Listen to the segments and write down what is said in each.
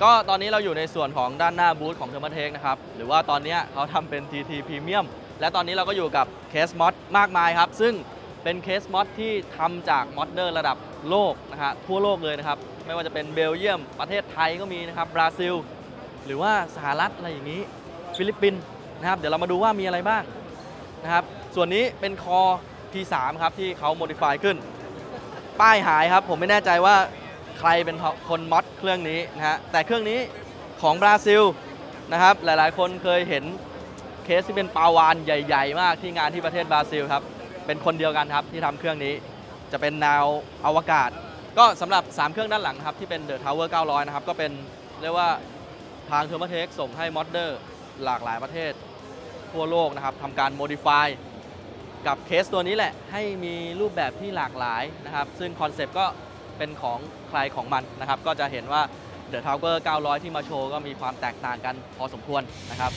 ก็ตอนนี้เราอยู่ในส่วนของด้านหน้าบูธของเทอร์มาเทคนะครับหรือว่าตอนนี้เขาทำเป็น TT Premium และตอนนี้เราก็อยู่กับเคสมอดมากมายครับซึ่งเป็นเคสมอดที่ทำจากมอดเดอร์ระดับโลกนะฮะทั่วโลกเลยนะครับไม่ว่าจะเป็นเบลเยียมประเทศไทยก็มีนะครับบราซิลหรือว่าสหรัฐอะไรอย่างนี้ฟิลิปปินส์นะครับเดี๋ยวเรามาดูว่ามีอะไรบ้างนะครับส่วนนี้เป็นคอ P3 ครับที่เขาโมดิฟายขึ้นป้ายหายครับผมไม่แน่ใจว่าใครเป็นคนมอดเครื่องนี้นะฮะแต่เครื่องนี้ของบราซิลนะครับหลายๆคนเคยเห็นเคสที่เป็นปลาวาฬใหญ่ๆมากที่งานที่ประเทศบราซิลครับเป็นคนเดียวกันครับที่ทำเครื่องนี้จะเป็นแนวอวกาศก็สำหรับ3เครื่องด้านหลังครับที่เป็น The Tower 900นะครับก็เป็นเรียกว่าทางเทอร์มาเทคส่งให้มอดเดอร์หลากหลายประเทศทั่วโลกนะครับทำการโมดิฟายกับเคสตัวนี้แหละให้มีรูปแบบที่หลากหลายนะครับซึ่งคอนเซปต์ก็เป็นของใครของมันนะครับก็จะเห็นว่า The Tower 900 ที่มาโชว์ก็มีความแตกต่างกันพอสมควรนะครับ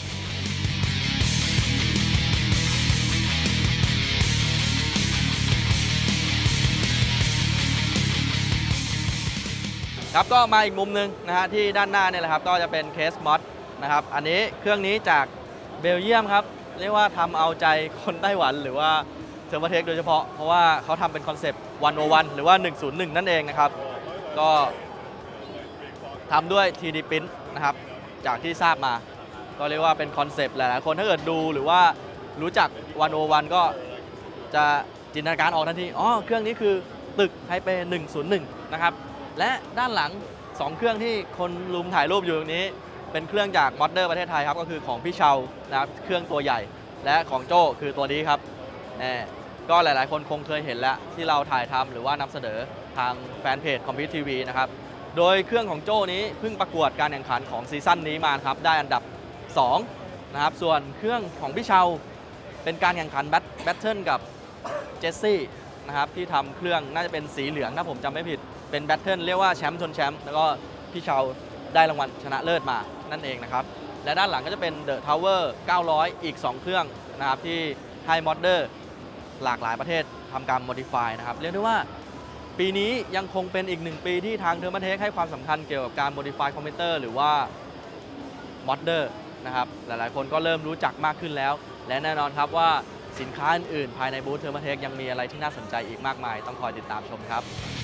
ครับก็มาอีกมุมหนึ่งนะฮะที่ด้านหน้าเนี่ยแหละครับก็จะเป็นเคสมอดนะครับอันนี้เครื่องนี้จากเบลเยียมครับเรียกว่าทำเอาใจคนไต้หวันหรือว่าเทอร์มาเทคโดยเฉพาะเพราะว่าเขาทำเป็นคอนเซปต์101หรือว่า 101 นั่นเองนะครับก็ทำด้วย 3D Print นะครับจากที่ทราบมาก็เรียกว่าเป็นคอนเซปต์หลายๆคนถ้าเกิดดูหรือว่ารู้จัก101ก็จะจินตนาการออกทันทีอ๋อเครื่องนี้คือตึกไทเป101นะครับและด้านหลัง2เครื่องที่คนลุมถ่ายรูปอยู่ตรงนี้เป็นเครื่องจากมอดเดอร์ประเทศไทยครับก็คือของพี่เชานะครับเครื่องตัวใหญ่และของโจ้คือตัวนี้ครับก็หลายๆคนคงเคยเห็นแล้วที่เราถ่ายทำหรือว่านำเสนอทางแฟนเพจคอมพิวทีวีนะครับโดยเครื่องของโจ้นี้เพิ่งประกวดการแข่งขันของซีซั่นนี้มาครับได้อันดับ2นะครับส่วนเครื่องของพี่เชาเป็นการแข่งขันแบทเทิลกับเจสซี่นะครับที่ทำเครื่องน่าจะเป็นสีเหลืองถ้าผมจำไม่ผิดเป็นแบทเทิลเรียกว่าแชมป์ชนแชมป์แล้วก็พี่เชาได้รางวัลชนะเลิศมานั่นเองนะครับและด้านหลังก็จะเป็น The Tower 900 อีก2เครื่องนะครับที่ให้มอดเดอร์หลากหลายประเทศทำการโมดิฟายนะครับเรียกได้ว่าปีนี้ยังคงเป็นอีก1ปีที่ทางเทอร์มาเทคให้ความสำคัญเกี่ยวกับการโมดิฟายคอมพิวเตอร์หรือว่ามอดเดอร์นะครับหลายๆคนก็เริ่มรู้จักมากขึ้นแล้วและแน่นอนครับว่าสินค้าอื่นๆภายในบูธเทอร์มาเทคยังมีอะไรที่น่าสนใจอีกมากมายต้องคอยติดตามชมครับ